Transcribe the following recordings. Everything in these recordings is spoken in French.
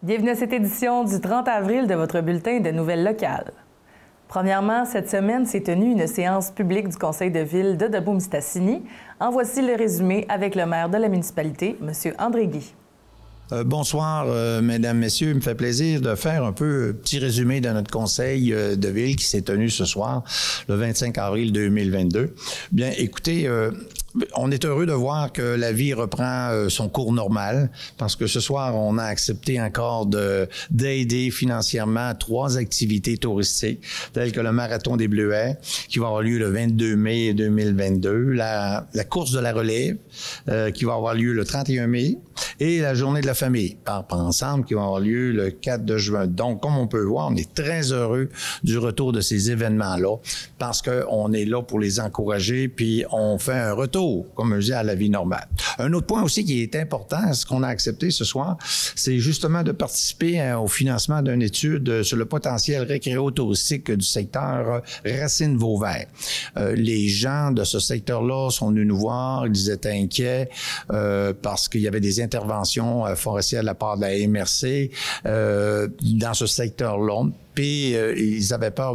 Bienvenue à cette édition du 30 avril de votre bulletin de nouvelles locales. Premièrement, cette semaine s'est tenue une séance publique du Conseil de ville de Debout-Mistassini. En voici le résumé avec le maire de la municipalité, M. André Guy. Bonsoir, mesdames, messieurs. Il me fait plaisir de faire un peu petit résumé de notre conseil de ville qui s'est tenu ce soir, le 25 avril 2022. Bien, écoutez, on est heureux de voir que la vie reprend son cours normal parce que ce soir, on a accepté encore d'aider financièrement 3 activités touristiques telles que le Marathon des Bleuets qui va avoir lieu le 22 mai 2022, la course de la relève qui va avoir lieu le 31 mai et la Journée de la famille, par ensemble, qui va avoir lieu le 4 de juin. Donc, comme on peut voir, on est très heureux du retour de ces événements-là parce qu'on est là pour les encourager, puis on fait un retour, comme je dis, à la vie normale. Un autre point aussi qui est important, ce qu'on a accepté ce soir, c'est justement de participer au financement d'une étude sur le potentiel récréo-touristique du secteur Racine-Vauvert. Les gens de ce secteur-là sont venus nous voir, ils étaient inquiets parce qu'il y avait des interventions forestières de la part de la MRC dans ce secteur-là. Puis ils avaient peur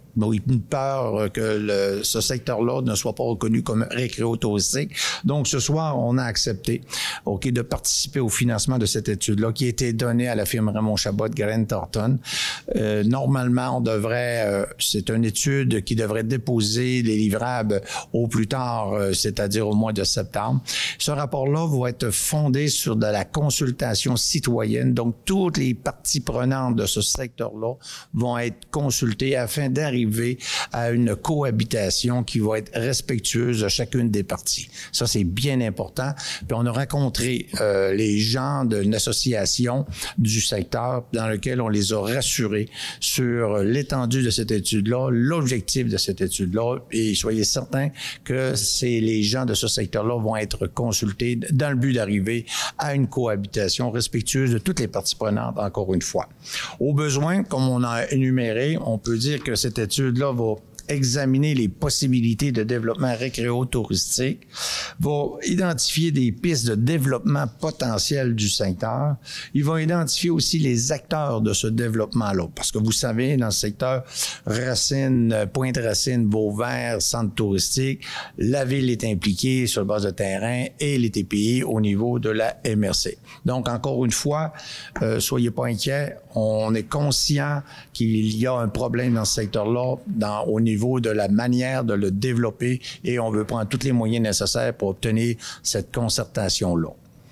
que ce secteur-là ne soit pas reconnu comme récréo-touristique. Donc, ce soir, on a accepté de participer au financement de cette étude-là qui a été donnée à la firme Raymond Chabot de Grant Thornton. Normalement, on devrait, c'est une étude qui devrait déposer les livrables au plus tard, c'est-à-dire au mois de septembre. Ce rapport-là va être fondé sur de la consultation citoyenne. Donc, toutes les parties prenantes de ce secteur-là vont être consultées afin d'arriver à une cohabitation qui va être respectueuse de chacune des parties. Ça, c'est bien important. Puis on a rencontré les gens d'une association du secteur dans lequel on les a rassurés sur l'étendue de cette étude-là, l'objectif de cette étude-là, et soyez certains que les gens de ce secteur-là vont être consultés dans le but d'arriver à une cohabitation respectueuse de toutes les parties prenantes, encore une fois. Au besoin, comme on a énuméré, on peut dire que cette étude-là va examiner les possibilités de développement récréo-touristique, va identifier des pistes de développement potentiel du secteur. Il va identifier aussi les acteurs de ce développement-là. Parce que vous savez, dans le secteur Racine, Pointe-Racine, Vauvert, centre touristique, la ville est impliquée sur base de terrain et les TPI au niveau de la MRC. Donc, encore une fois, soyez pas inquiets. On est conscient qu'il y a un problème dans ce secteur-là au niveau de la manière de le développer et on veut prendre tous les moyens nécessaires pour obtenir cette concertation-là.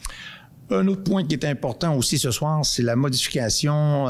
Un autre point qui est important aussi ce soir, c'est la modification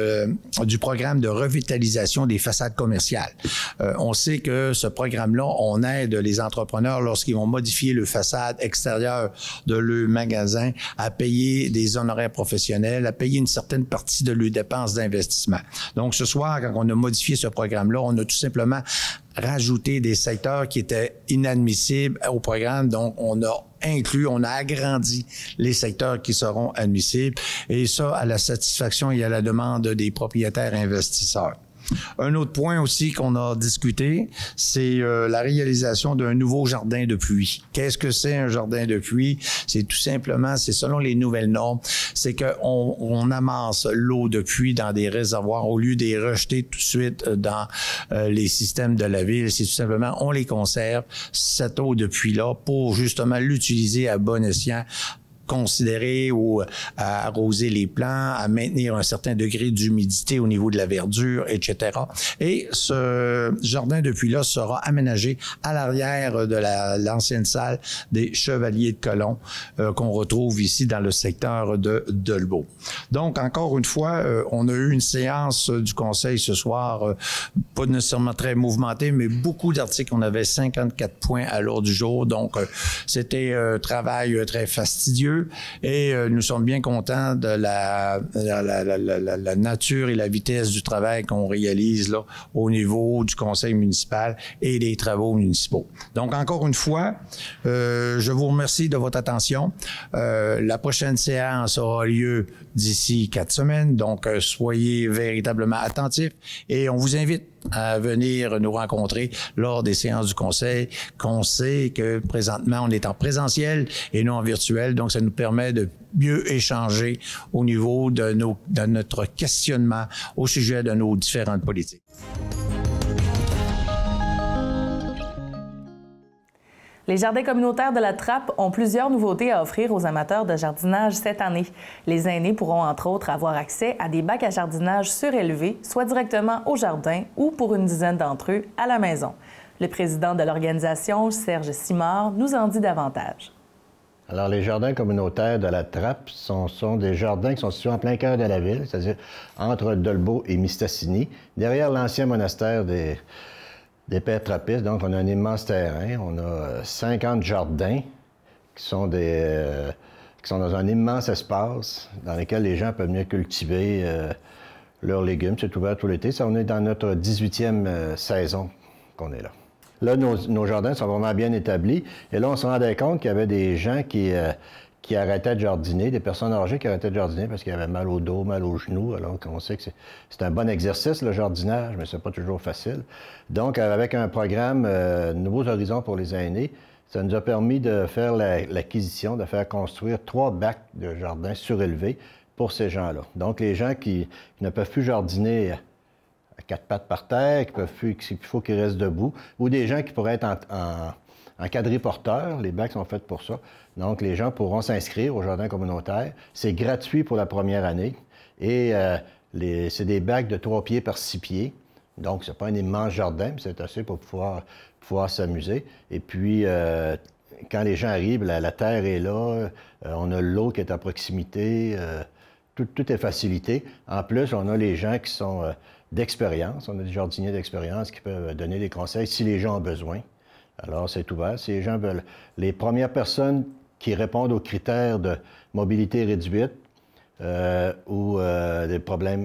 du programme de revitalisation des façades commerciales. On sait que ce programme-là, on aide les entrepreneurs lorsqu'ils vont modifier le façade extérieure de leur magasin à payer des honoraires professionnels, à payer une certaine partie de leurs dépenses d'investissement. Donc ce soir, quand on a modifié ce programme-là, on a tout simplement rajouté des secteurs qui étaient inadmissibles au programme. Donc on a agrandi les secteurs qui seront admissibles et ça à la satisfaction et à la demande des propriétaires investisseurs. Un autre point aussi qu'on a discuté, c'est la réalisation d'un nouveau jardin de pluie. Qu'est-ce que c'est un jardin de pluie? C'est tout simplement, c'est selon les nouvelles normes, c'est qu'on amasse l'eau de pluie dans des réservoirs au lieu de les rejeter tout de suite dans les systèmes de la ville. C'est tout simplement, on les conserve, cette eau de pluie-là, pour justement l'utiliser à bon escient, considérer ou à arroser les plants, à maintenir un certain degré d'humidité au niveau de la verdure, etc. Et ce jardin de pluie-là sera aménagé à l'arrière de l'ancienne salle des Chevaliers de Colomb qu'on retrouve ici dans le secteur de Dolbeau. Donc, encore une fois, on a eu une séance du conseil ce soir, pas nécessairement très mouvementée, mais beaucoup d'articles. On avait 54 points à l'ordre du jour. Donc, c'était un travail très fastidieux. Et nous sommes bien contents de la nature et la vitesse du travail qu'on réalise là au niveau du conseil municipal et des travaux municipaux. Donc, encore une fois, je vous remercie de votre attention. La prochaine séance aura lieu d'ici 4 semaines, donc soyez véritablement attentifs et on vous invite à venir nous rencontrer lors des séances du Conseil, qu'on sait que présentement, on est en présentiel et non en virtuel, donc ça nous permet de mieux échanger au niveau de notre questionnement au sujet de nos différentes politiques. Les jardins communautaires de la Trappe ont plusieurs nouveautés à offrir aux amateurs de jardinage cette année. Les aînés pourront entre autres avoir accès à des bacs à jardinage surélevés, soit directement au jardin ou pour une dizaine d'entre eux à la maison. Le président de l'organisation, Serge Simard, nous en dit davantage. Alors, les jardins communautaires de la Trappe sont des jardins qui sont situés en plein cœur de la ville, c'est-à-dire entre Dolbeau et Mistassini, derrière l'ancien monastère des Pères Trappistes. Donc, on a un immense terrain. On a 50 jardins qui sont dans un immense espace dans lequel les gens peuvent venir cultiver leurs légumes. C'est ouvert tout l'été. Ça, on est dans notre 18e saison qu'on est là. Là, nos jardins sont vraiment bien établis. Et là, on se rendait compte qu'il y avait des gens qui arrêtaient de jardiner, des personnes âgées qui arrêtaient de jardiner parce qu'ils avaient mal au dos, mal aux genoux, alors qu'on sait que c'est un bon exercice, le jardinage, mais c'est pas toujours facile. Donc, avec un programme Nouveaux Horizons pour les aînés, ça nous a permis de faire l'acquisition, de faire construire 3 bacs de jardin surélevés pour ces gens-là. Donc, les gens qui ne peuvent plus jardiner à 4 pattes par terre, qu'il faut qu'ils restent debout, ou des gens qui pourraient être en quadriporteur, les bacs sont faits pour ça. Donc, les gens pourront s'inscrire au jardin communautaire. C'est gratuit pour la première année. Et c'est des bacs de 3 pieds par 6 pieds. Donc, c'est pas un immense jardin, mais c'est assez pour pouvoir s'amuser. Et puis, quand les gens arrivent, la terre est là, on a l'eau qui est à proximité, tout est facilité. En plus, on a les gens qui sont d'expérience. On a des jardiniers d'expérience qui peuvent donner des conseils si les gens ont besoin. Alors, c'est ouvert. Si les gens veulent... Les premières personnes qui répondent aux critères de mobilité réduite ou des problèmes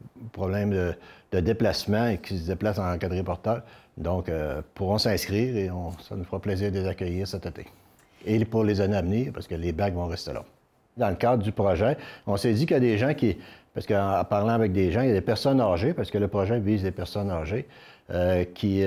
de déplacement et qui se déplacent en quadriporteur, donc pourront s'inscrire et ça nous fera plaisir de les accueillir cet été. Et pour les années à venir, parce que les bacs vont rester là. Dans le cadre du projet, on s'est dit qu'il y a des gens parce qu'en parlant avec des gens, il y a des personnes âgées, parce que le projet vise des personnes âgées, qui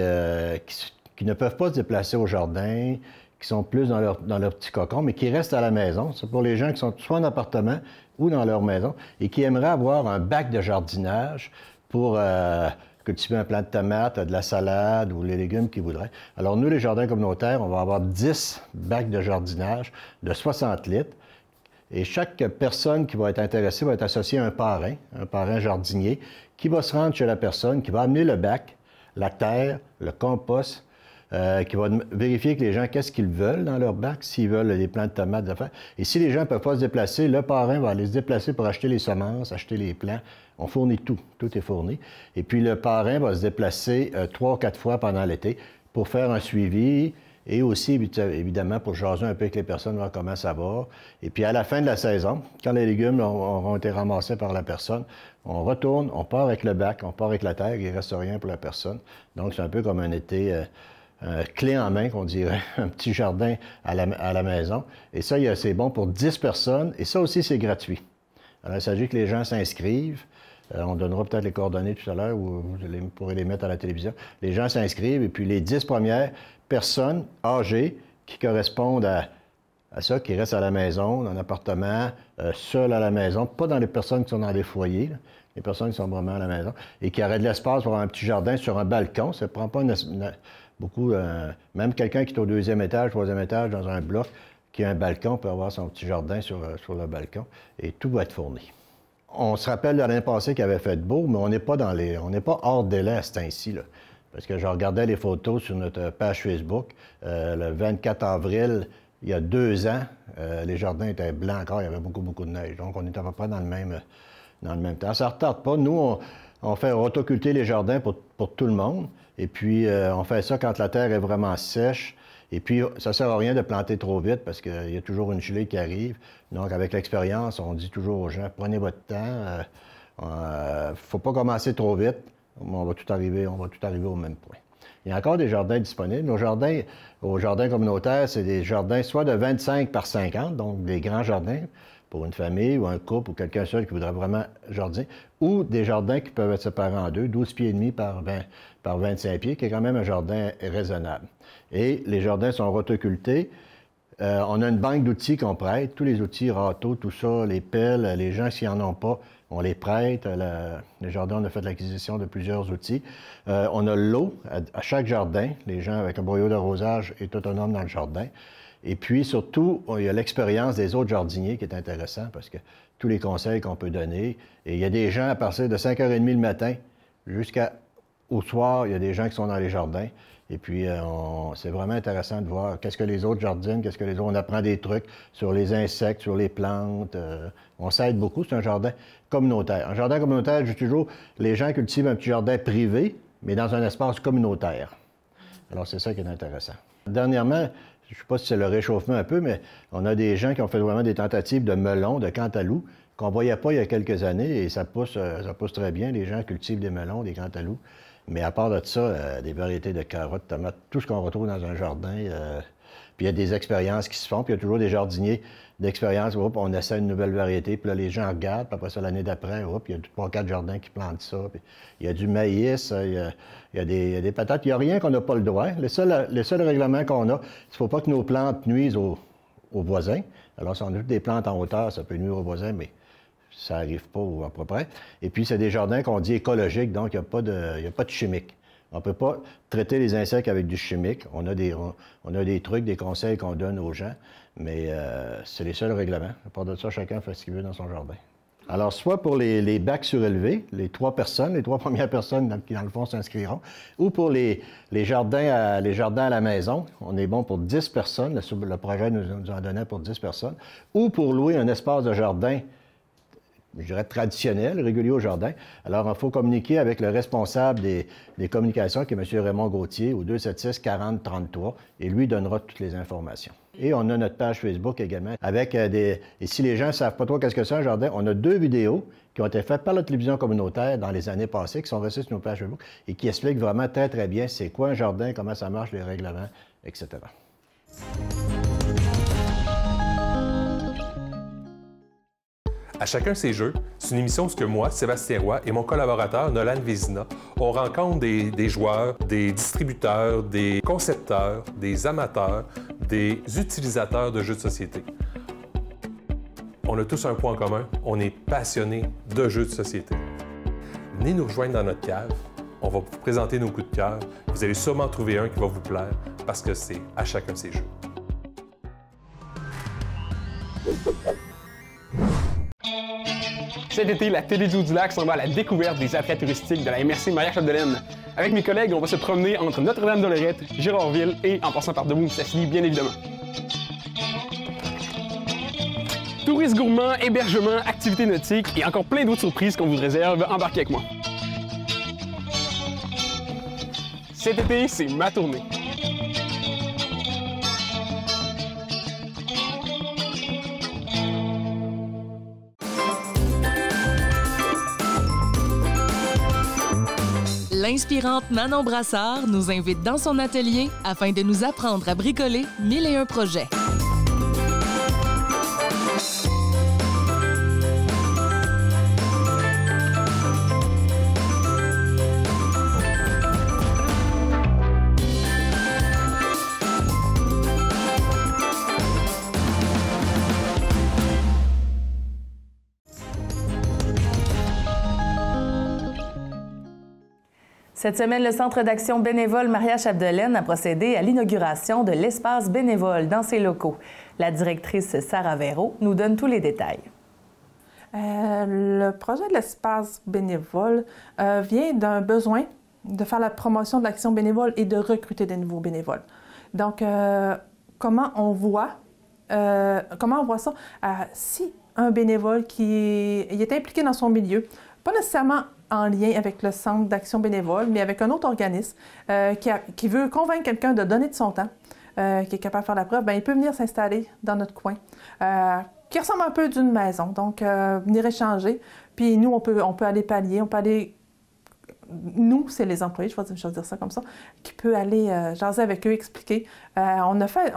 ne peuvent pas se déplacer au jardin, qui sont plus dans leur petit cocon, mais qui restent à la maison. C'est pour les gens qui sont soit en appartement ou dans leur maison et qui aimeraient avoir un bac de jardinage pour cultiver un plant de tomates, de la salade ou les légumes qu'ils voudraient. Alors nous, les jardins communautaires, on va avoir 10 bacs de jardinage de 60 litres. Et chaque personne qui va être intéressée va être associée à un parrain jardinier, qui va se rendre chez la personne, qui va amener le bac, la terre, le compost, qui va vérifier que les gens, qu'est-ce qu'ils veulent dans leur bac, s'ils veulent des plants de tomates, des affaires. Et si les gens ne peuvent pas se déplacer, le parrain va aller se déplacer pour acheter les semences, acheter les plants. On fournit tout. Tout est fourni. Et puis le parrain va se déplacer 3 ou 4 fois pendant l'été pour faire un suivi et aussi, évidemment, pour jaser un peu avec les personnes, voir comment ça va. Et puis à la fin de la saison, quand les légumes auront été ramassés par la personne, on retourne, on part avec le bac, on part avec la terre, il ne reste rien pour la personne. Donc c'est un peu comme un été... clé en main, qu'on dirait, un petit jardin à la maison. Et ça, c'est bon pour 10 personnes, et ça aussi, c'est gratuit. Alors, il s'agit que les gens s'inscrivent. On donnera peut-être les coordonnées tout à l'heure, ou vous pourrez les mettre à la télévision. Les gens s'inscrivent, et puis les 10 premières personnes âgées qui correspondent à ça, qui restent à la maison, dans un appartement, seules à la maison, pas dans les personnes qui sont dans des foyers, là, les personnes qui sont vraiment à la maison, et qui auraient de l'espace pour avoir un petit jardin sur un balcon. Ça ne prend pas beaucoup, même quelqu'un qui est au 2e étage, 3e étage, dans un bloc, qui a un balcon, peut avoir son petit jardin sur le balcon, et tout va être fourni. On se rappelle de l'année passée qu'il avait fait beau, mais on n'est pas hors délai à ce temps-ci, là. Parce que je regardais les photos sur notre page Facebook, le 24 avril, il y a 2 ans, les jardins étaient blancs encore, il y avait beaucoup de neige. Donc, on est à peu près dans le même temps. Ça ne retarde pas. Nous, on fait rotoculter les jardins pour tout le monde. Et puis, on fait ça quand la terre est vraiment sèche. Et puis, ça ne sert à rien de planter trop vite parce qu'il y a toujours une gelée qui arrive. Donc, avec l'expérience, on dit toujours aux gens, prenez votre temps. Il ne faut pas commencer trop vite. On va tout arriver au même point. Il y a encore des jardins disponibles. Nos jardins, au jardin communautaire, c'est des jardins soit de 25 par 50, donc des grands jardins, pour une famille ou un couple ou quelqu'un seul qui voudrait vraiment jardiner, ou des jardins qui peuvent être séparés en deux, 12 pieds et demi par 25 pieds, qui est quand même un jardin raisonnable. Et les jardins sont rotocultés. On a une banque d'outils qu'on prête, tous les outils, râteaux, tout ça, les pelles, les gens s'ils n'en ont pas, on les prête. Le jardin, on a fait l'acquisition de plusieurs outils. On a l'eau à chaque jardin. Les gens avec un boyau d'arrosage est autonome dans le jardin. Et puis, surtout, il y a l'expérience des autres jardiniers qui est intéressant parce que tous les conseils qu'on peut donner. Et il y a des gens à partir de 5h30 le matin jusqu'au soir, il y a des gens qui sont dans les jardins. Et puis, c'est vraiment intéressant de voir qu'est-ce que les autres jardinent, qu'est-ce que les autres... On apprend des trucs sur les insectes, sur les plantes. On s'aide beaucoup. C'est un jardin communautaire. Un jardin communautaire, je dis toujours, les gens cultivent un petit jardin privé, mais dans un espace communautaire. Alors, c'est ça qui est intéressant. Dernièrement, je ne sais pas si c'est le réchauffement un peu, mais on a des gens qui ont fait vraiment des tentatives de melons, de cantaloups, qu'on ne voyait pas il y a quelques années, et ça pousse très bien. Les gens cultivent des melons, des cantaloups. Mais à part de ça, des variétés de carottes, tomates, tout ce qu'on retrouve dans un jardin. Puis il y a des expériences qui se font, puis il y a toujours des jardiniers d'expérience. On essaie une nouvelle variété, puis là, les gens regardent, puis après ça, l'année d'après, il y a 3-4 jardins qui plantent ça. Puis il y a du maïs, il y a des patates. Il n'y a rien qu'on n'a pas le droit. Le seul règlement qu'on a, il ne faut pas que nos plantes nuisent aux voisins. Alors, si on a des plantes en hauteur, ça peut nuire aux voisins, mais ça n'arrive pas à peu près. Et puis, c'est des jardins qu'on dit écologiques, donc il n'y a pas de chimique. On ne peut pas traiter les insectes avec du chimique. On a des trucs, des conseils qu'on donne aux gens, mais c'est les seuls règlements. À part de ça, chacun fait ce qu'il veut dans son jardin. Alors, soit pour les bacs surélevés, les 3 premières personnes qui, dans le fond, s'inscriront, ou pour les jardins à la maison, on est bon pour 10 personnes, le projet nous en donnait pour 10 personnes, ou pour louer un espace de jardin, je dirais traditionnel, régulier au jardin. Alors, il faut communiquer avec le responsable des communications, qui est M. Raymond Gauthier, au 276-40-33, et lui donnera toutes les informations. Et on a notre page Facebook également, avec et si les gens ne savent pas trop qu'est-ce que c'est un jardin, on a 2 vidéos qui ont été faites par la télévision communautaire dans les années passées, qui sont reçues sur nos pages Facebook, et qui expliquent vraiment très, très bien c'est quoi un jardin, comment ça marche, les règlements, etc. À chacun ses jeux, c'est une émission où moi, Sébastien Roy et mon collaborateur Nolan Vézina, on rencontre des joueurs, des distributeurs, des concepteurs, des amateurs, des utilisateurs de jeux de société. On a tous un point en commun, on est passionnés de jeux de société. Venez nous rejoindre dans notre cave, on va vous présenter nos coups de cœur, vous allez sûrement trouver un qui va vous plaire parce que c'est à chacun ses jeux. Cet été, la Télédio du Lac s'en va à la découverte des attraits touristiques de la MRC Maria-Chapdelaine. Avec mes collègues, on va se promener entre Notre-Dame-de-Lorette, Girardville et en passant par Debout-Mistassini, bien évidemment. Tourisme gourmand, hébergement, activités nautiques et encore plein d'autres surprises qu'on vous réserve. Embarquez avec moi. Cet été, c'est ma tournée. L'inspirante Manon Brassard nous invite dans son atelier afin de nous apprendre à bricoler 1001 projets. Cette semaine, le Centre d'action bénévole Maria-Chapdelaine a procédé à l'inauguration de l'espace bénévole dans ses locaux. La directrice Sarah Véraud nous donne tous les détails. Le projet de l'espace bénévole vient d'un besoin de faire la promotion de l'action bénévole et de recruter des nouveaux bénévoles. Donc, comment on voit ça? Si un bénévole qui est impliqué dans son milieu, pas nécessairement en lien avec le Centre d'action bénévole, mais avec un autre organisme qui veut convaincre quelqu'un de donner de son temps, qui est capable de faire la preuve, bien, il peut venir s'installer dans notre coin, qui ressemble un peu d'une maison. Donc, venir échanger. Puis nous, on peut aller pallier, on peut aller nous, c'est les employés, je vais dire ça comme ça, qui peut aller jaser avec eux, expliquer. On a fait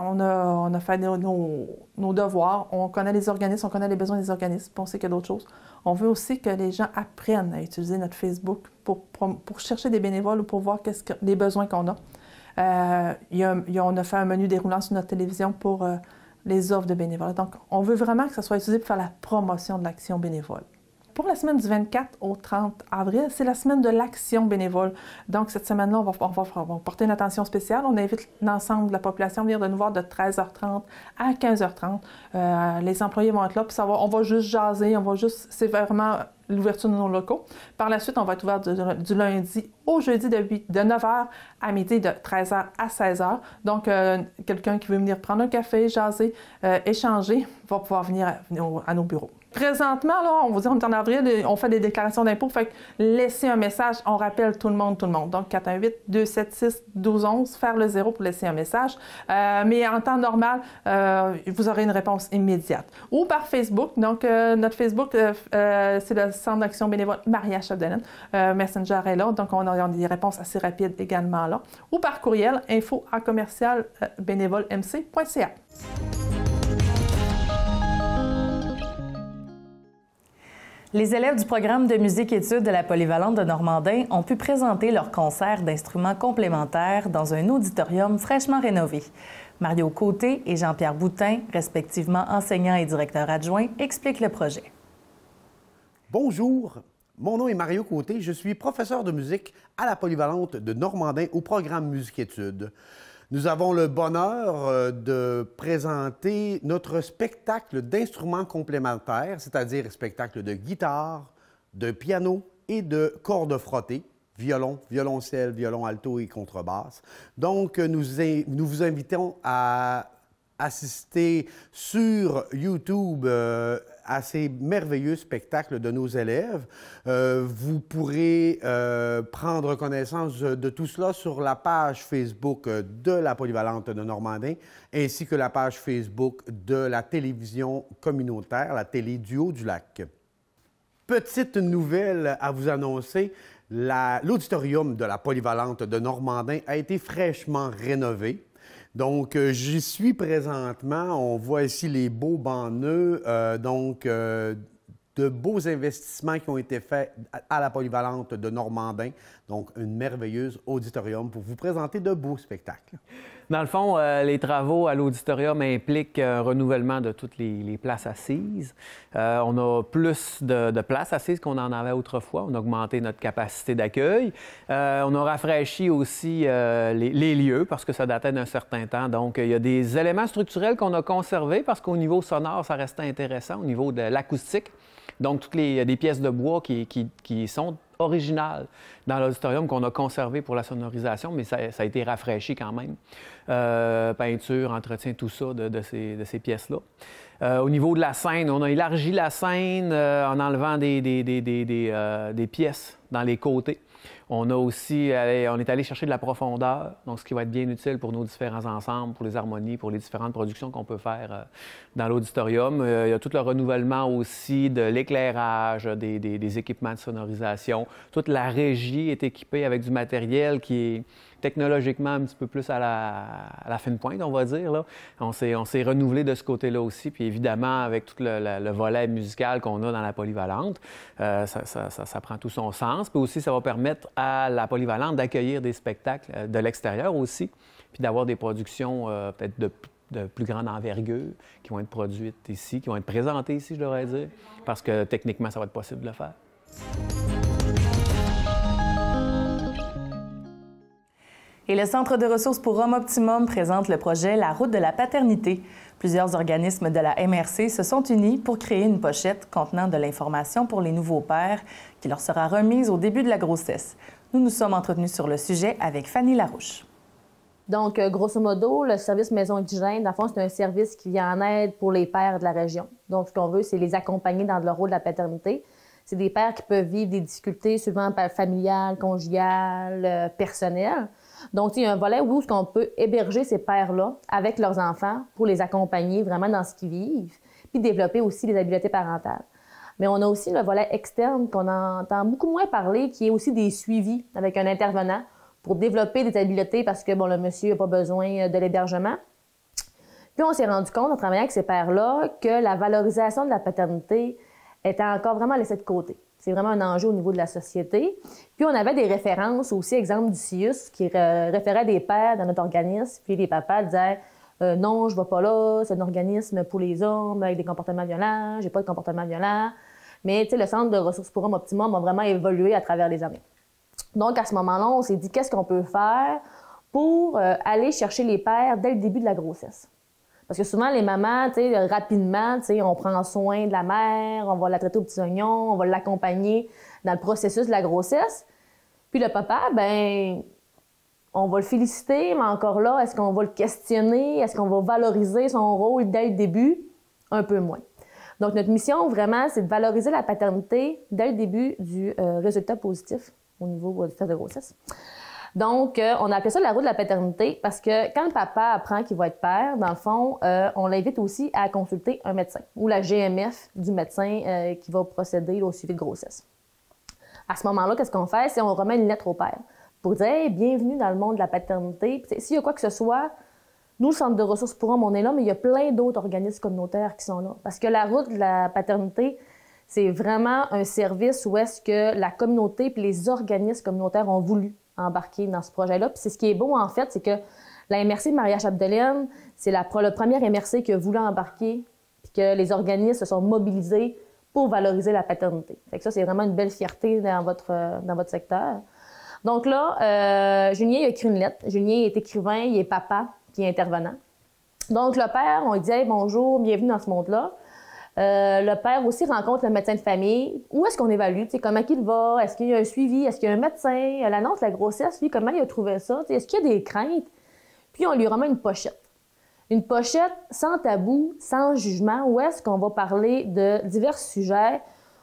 nos devoirs, on connaît les organismes, on connaît les besoins des organismes, puis on sait qu'il y a d'autres choses. On veut aussi que les gens apprennent à utiliser notre Facebook pour chercher des bénévoles ou pour voir les besoins qu'on a. On a fait un menu déroulant sur notre télévision pour les offres de bénévoles. Donc, on veut vraiment que ça soit utilisé pour faire la promotion de l'action bénévole. Pour la semaine du 24 au 30 avril, c'est la semaine de l'action bénévole. Donc, cette semaine-là, on va porter une attention spéciale. On invite l'ensemble de la population à venir de nous voir de 13h30 à 15h30. Les employés vont être là pour savoir, on va juste jaser, c'est vraiment l'ouverture de nos locaux. Par la suite, on va être ouvert du lundi au jeudi de 9h à midi, de 13h à 16h. Donc, quelqu'un qui veut venir prendre un café, jaser, échanger, va pouvoir venir à nos bureaux. Présentement, là, on est en avril, on fait des déclarations d'impôts, fait que laisser un message, on rappelle tout le monde. Donc, 418-276-1211, faire le 0 pour laisser un message. Mais en temps normal, vous aurez une réponse immédiate. Ou par Facebook. Donc, notre Facebook, c'est le Centre d'action bénévole Maria-Chapdelaine. Messenger est là, donc on a des réponses assez rapides également là. Ou par courriel, info@commercial-bénévolemc.ca. Les élèves du programme de musique-études de la Polyvalente de Normandin ont pu présenter leur concert d'instruments complémentaires dans un auditorium fraîchement rénové. Mario Côté et Jean-Pierre Boutin, respectivement enseignants et directeurs adjoints, expliquent le projet. Bonjour, mon nom est Mario Côté, je suis professeur de musique à la Polyvalente de Normandin au programme musique-études. Nous avons le bonheur de présenter notre spectacle d'instruments complémentaires, c'est-à-dire spectacle de guitare, de piano et de cordes frottées, violon, violoncelle, violon alto et contrebasse. Donc, nous vous invitons à assister sur YouTube à ces merveilleux spectacles de nos élèves. Vous pourrez prendre connaissance de tout cela sur la page Facebook de la Polyvalente de Normandin, ainsi que la page Facebook de la télévision communautaire, la télé du Haut-du-Lac. Petite nouvelle à vous annoncer, l'auditorium de la Polyvalente de Normandin a été fraîchement rénové. Donc, j'y suis présentement. On voit ici les beaux bancs neufs, de beaux investissements qui ont été faits à la Polyvalente de Normandin. Donc, une merveilleuse auditorium pour vous présenter de beaux spectacles. Dans le fond, les travaux à l'auditorium impliquent un renouvellement de toutes les places assises. On a plus de places assises qu'on en avait autrefois. On a augmenté notre capacité d'accueil. On a rafraîchi aussi les lieux parce que ça datait d'un certain temps. Donc, il y a des éléments structurels qu'on a conservés parce qu'au niveau sonore, ça restait intéressant, au niveau de l'acoustique. Donc, il y a des pièces de bois qui sont originales dans l'auditorium qu'on a conservé pour la sonorisation, mais ça a été rafraîchi quand même. Peinture, entretien, tout ça de ces pièces-là. Au niveau de la scène, on a élargi la scène en enlevant des pièces dans les côtés. On est allé chercher de la profondeur, donc ce qui va être bien utile pour nos différents ensembles, pour les harmonies, pour les différentes productions qu'on peut faire dans l'auditorium. Il y a tout le renouvellement aussi de l'éclairage, des équipements de sonorisation. Toute la régie est équipée avec du matériel qui est technologiquement un petit peu plus à la fine pointe, on va dire. Là. On s'est renouvelé de ce côté-là aussi. Puis évidemment, avec tout le volet musical qu'on a dans la Polyvalente, ça prend tout son sens. Puis aussi, ça va permettre à la Polyvalente d'accueillir des spectacles de l'extérieur aussi, puis d'avoir des productions peut-être de plus grande envergure qui vont être produites ici, qui vont être présentées ici, je devrais dire, parce que techniquement, ça va être possible de le faire. Et le Centre de ressources pour Hommes Optimum présente le projet La route de la paternité. Plusieurs organismes de la MRC se sont unis pour créer une pochette contenant de l'information pour les nouveaux pères qui leur sera remise au début de la grossesse. Nous nous sommes entretenus sur le sujet avec Fanny Larouche. Donc, grosso modo, le service Maison Indigène, dans le fond, c'est un service qui vient en aide pour les pères de la région. Donc, ce qu'on veut, c'est les accompagner dans leur rôle de la paternité. C'est des pères qui peuvent vivre des difficultés souvent familiales, conjugales, personnelles. Donc, il y a un volet où on peut héberger ces pères-là avec leurs enfants pour les accompagner vraiment dans ce qu'ils vivent, puis développer aussi les habiletés parentales. Mais on a aussi le volet externe qu'on entend beaucoup moins parler, qui est aussi des suivis avec un intervenant pour développer des habiletés parce que, bon, le monsieur n'a pas besoin de l'hébergement. Puis on s'est rendu compte, en travaillant avec ces pères-là, que la valorisation de la paternité était encore vraiment laissée de côté. C'est vraiment un enjeu au niveau de la société. Puis on avait des références aussi, exemple du CIUS, qui référait des pères dans notre organisme, puis les papas disaient non, je ne vais pas là, c'est un organisme pour les hommes avec des comportements violents, j'ai pas de comportement violent. Mais le Centre de ressources pour hommes Optimum a vraiment évolué à travers les années. Donc à ce moment-là, on s'est dit qu'est-ce qu'on peut faire pour aller chercher les pères dès le début de la grossesse. Parce que souvent, les mamans, rapidement, on prend soin de la mère, on va la traiter aux petits oignons, on va l'accompagner dans le processus de la grossesse. Puis le papa, ben, on va le féliciter, mais encore là, est-ce qu'on va le questionner? Est-ce qu'on va valoriser son rôle dès le début? Un peu moins. Donc, notre mission, vraiment, c'est de valoriser la paternité dès le début du résultat positif au niveau du test de grossesse. Donc, on a appelé ça la roue de la paternité parce que quand le papa apprend qu'il va être père, dans le fond, on l'invite aussi à consulter un médecin ou la GMF du médecin qui va procéder au suivi de grossesse. À ce moment-là, qu'est-ce qu'on fait? C'est on remet une lettre au père pour dire hey, « Bienvenue dans le monde de la paternité ». S'il y a quoi que ce soit, nous, le Centre de ressources pour hommes, on est là, mais il y a plein d'autres organismes communautaires qui sont là. Parce que la route de la paternité, c'est vraiment un service où est-ce que la communauté et les organismes communautaires ont voulu embarquer dans ce projet-là. Puis c'est ce qui est beau, en fait, c'est que la MRC de Maria-Chapdelaine, c'est le premier MRC qui a voulu embarquer puis que les organismes se sont mobilisés pour valoriser la paternité. Fait que ça, c'est vraiment une belle fierté dans votre secteur. Donc là, Julien il a écrit une lettre. Julien est écrivain, il est papa, puis intervenant. Donc le père, on lui dit hey, « Bonjour, bienvenue dans ce monde-là ». Le père aussi rencontre le médecin de famille. Où est-ce qu'on évalue? Comment il va? Est-ce qu'il y a un suivi? Est-ce qu'il y a un médecin? L'annonce de la grossesse, lui, comment il a trouvé ça? Est-ce qu'il y a des craintes? Puis on lui remet une pochette. Une pochette sans tabou, sans jugement, où est-ce qu'on va parler de divers sujets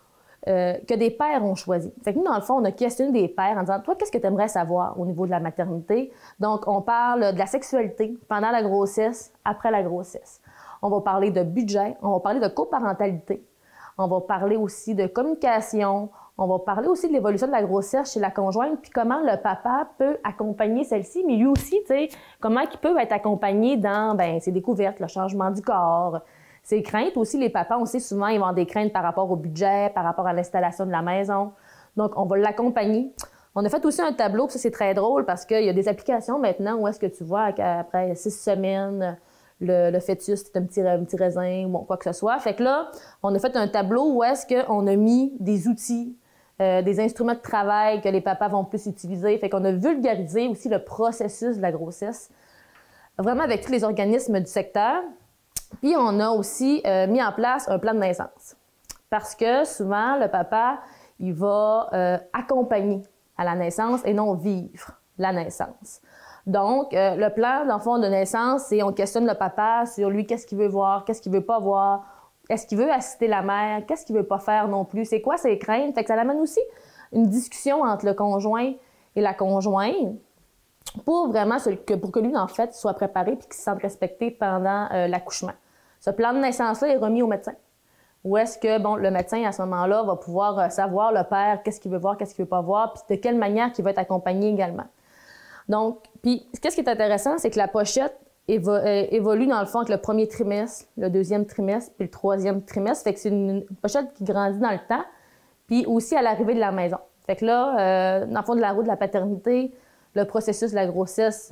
que des pères ont choisis. Fait que nous, dans le fond, on a questionné des pères en disant « Toi, qu'est-ce que tu aimerais savoir au niveau de la maternité? » Donc, on parle de la sexualité pendant la grossesse, après la grossesse. On va parler de budget, on va parler de coparentalité, on va parler aussi de communication, on va parler aussi de l'évolution de la grossesse chez la conjointe, puis comment le papa peut accompagner celle-ci, mais lui aussi, tu sais, comment il peut être accompagné dans ses découvertes, le changement du corps, ses craintes aussi. Les papas, on sait souvent, ils vont avoir des craintes par rapport au budget, par rapport à l'installation de la maison. Donc, on va l'accompagner. On a fait aussi un tableau, puis ça, c'est très drôle parce qu'il y a des applications maintenant où est-ce que tu vois qu'après 6 semaines, le fœtus, c'est un petit raisin ou quoi que ce soit. Fait que là, on a fait un tableau où est-ce qu'on a mis des outils, des instruments de travail que les papas vont plus utiliser. Fait qu'on a vulgarisé aussi le processus de la grossesse, vraiment avec tous les organismes du secteur. Puis on a aussi mis en place un plan de naissance. Parce que souvent, le papa, il va accompagner à la naissance et non vivre la naissance. Donc, le plan, dans le fond, de naissance, c'est on questionne le papa sur lui, qu'est-ce qu'il veut voir, qu'est-ce qu'il veut pas voir, est-ce qu'il veut assister la mère, qu'est-ce qu'il veut pas faire non plus, c'est quoi ses craintes. Fait que ça amène aussi une discussion entre le conjoint et la conjointe pour vraiment pour que lui, en fait, soit préparé et qu'il se sente respecté pendant l'accouchement. Ce plan de naissance-là est remis au médecin. Où est-ce que, le médecin, à ce moment-là, va pouvoir savoir, le père, qu'est-ce qu'il veut voir, qu'est-ce qu'il veut pas voir, puis de quelle manière il va être accompagné également. Donc, puis, qu'est-ce qui est intéressant, c'est que la pochette évolue, dans le fond, avec le premier trimestre, le deuxième trimestre, puis le troisième trimestre. Fait que c'est une pochette qui grandit dans le temps, puis aussi à l'arrivée de la maison. Fait que là, dans le fond de la roue de la paternité, le processus de la grossesse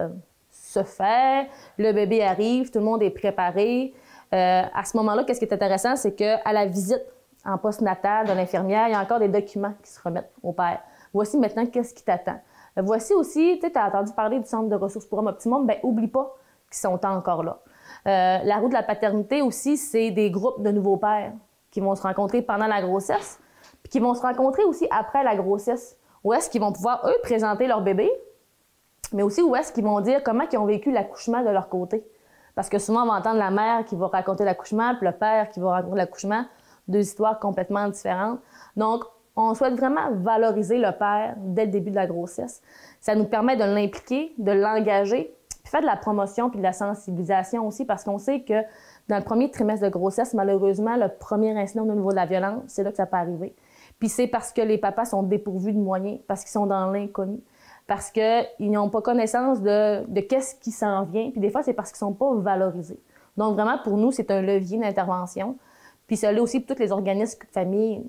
se fait, le bébé arrive, tout le monde est préparé. À ce moment-là, qu'est-ce qui est intéressant, c'est qu'à la visite en postnatal de l'infirmière, il y a encore des documents qui se remettent au père. Voici maintenant qu'est-ce qui t'attend. Voici aussi, tu as entendu parler du Centre de ressources pour hommes Optimum, oublie pas qu'ils sont encore là. La roue de la paternité aussi, c'est des groupes de nouveaux pères qui vont se rencontrer pendant la grossesse, puis qui vont se rencontrer aussi après la grossesse, où est-ce qu'ils vont pouvoir, eux, présenter leur bébé, mais aussi où est-ce qu'ils vont dire comment ils ont vécu l'accouchement de leur côté. Parce que souvent, on va entendre la mère qui va raconter l'accouchement, puis le père qui va raconter l'accouchement, deux histoires complètement différentes. Donc, on souhaite vraiment valoriser le père dès le début de la grossesse. Ça nous permet de l'impliquer, de l'engager, puis faire de la promotion puis de la sensibilisation aussi, parce qu'on sait que Dans le premier trimestre de grossesse, malheureusement, le premier incident au niveau de la violence, c'est là que ça peut arriver. Puis c'est parce que les papas sont dépourvus de moyens, parce qu'ils sont dans l'inconnu, parce qu'ils n'ont pas connaissance de qu'est-ce qui s'en vient. Puis des fois, c'est parce qu'ils ne sont pas valorisés. Donc vraiment, pour nous, c'est un levier d'intervention. Puis ça l'est aussi pour tous les organismes de famille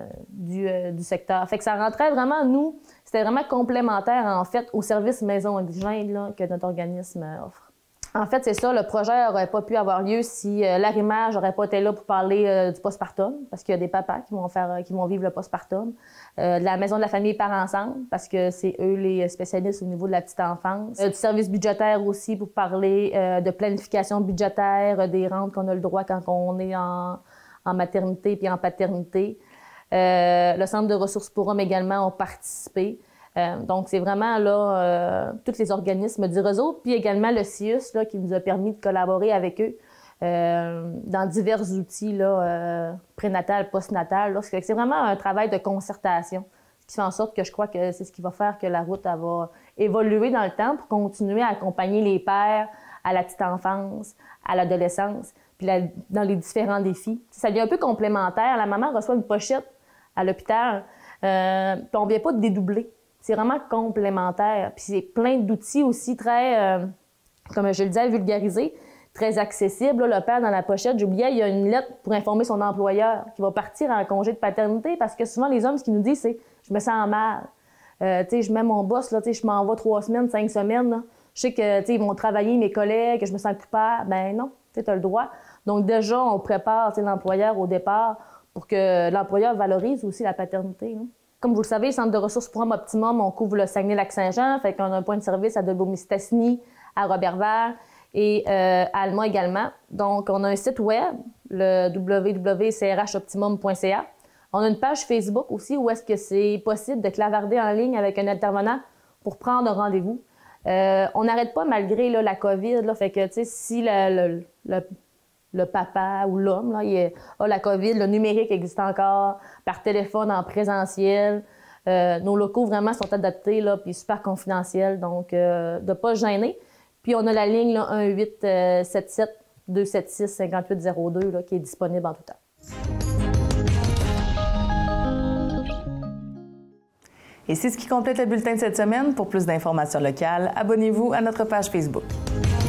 du secteur. Fait que ça rentrait vraiment, nous, c'était vraiment complémentaire, en fait, au service maison indigène là, que notre organisme offre. En fait, c'est ça, le projet n'aurait pas pu avoir lieu si l'Arrimage n'aurait pas été là pour parler du postpartum, parce qu'il y a des papas qui vont vivre le postpartum, de la maison de la famille par ensemble, parce que c'est eux les spécialistes au niveau de la petite enfance, du service budgétaire aussi pour parler de planification budgétaire, des rentes qu'on a le droit quand on est en maternité puis en paternité. Le Centre de ressources pour hommes également ont participé. Donc, c'est vraiment là tous les organismes du réseau, puis également le CIUS là, qui nous a permis de collaborer avec eux dans divers outils là, prénatal, postnatal. Là. C'est vraiment un travail de concertation qui fait en sorte que je crois que c'est ce qui va faire que la route elle va évoluer dans le temps pour continuer à accompagner les pères à la petite enfance, à l'adolescence, puis dans les différents défis. Ça devient un peu complémentaire. La maman reçoit une pochette à l'hôpital, puis on ne vient pas de dédoubler. C'est vraiment complémentaire. Puis c'est plein d'outils aussi très, comme je le disais, vulgarisés, très accessibles. Là, le père, dans la pochette, j'oubliais, il y a une lettre pour informer son employeur qui va partir en congé de paternité parce que souvent, les hommes, ce qu'ils nous disent, c'est « je me sens mal. Je mets mon boss, là, je m'en vais 3 semaines, 5 semaines. Là. Je sais que ils vont travailler, mes collègues, que je me sens coupable. » Ben non, tu as le droit. Donc déjà, on prépare l'employeur au départ pour que l'employeur valorise aussi la paternité. Là. Comme vous le savez, le Centre de ressources pour hommes Optimum, on couvre le Saguenay-Lac-Saint-Jean, fait qu'on a un point de service à Dolbeau-Mistassini, à Roberval et à Alma également. Donc, on a un site web, le www.crhoptimum.ca. On a une page Facebook aussi où est-ce que c'est possible de clavarder en ligne avec un intervenant pour prendre un rendez-vous. On n'arrête pas malgré là, la COVID, là, fait que, tu sais, si le papa ou l'homme a la COVID, le numérique existe encore, par téléphone, en présentiel. Nos locaux vraiment sont adaptés, là, puis super confidentiels, donc de ne pas se gêner. Puis on a la ligne 1-877-276-5802 là, qui est disponible en tout temps. Et c'est ce qui complète le bulletin de cette semaine. Pour plus d'informations locales, abonnez-vous à notre page Facebook.